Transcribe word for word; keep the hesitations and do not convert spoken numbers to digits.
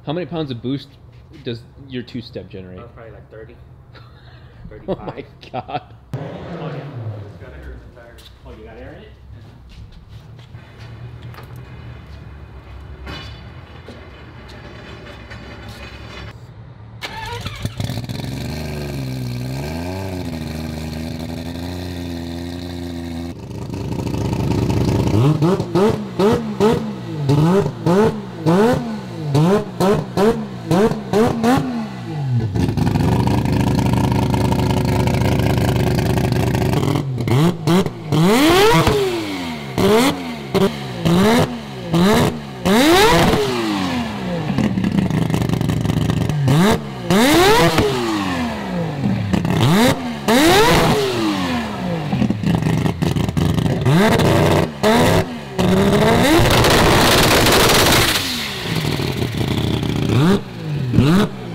How many pounds of boost does your two-step generate? Uh, probably like thirty. Oh my god. Oh yeah. It's got air in the tires. Oh, you got air in it? Huh?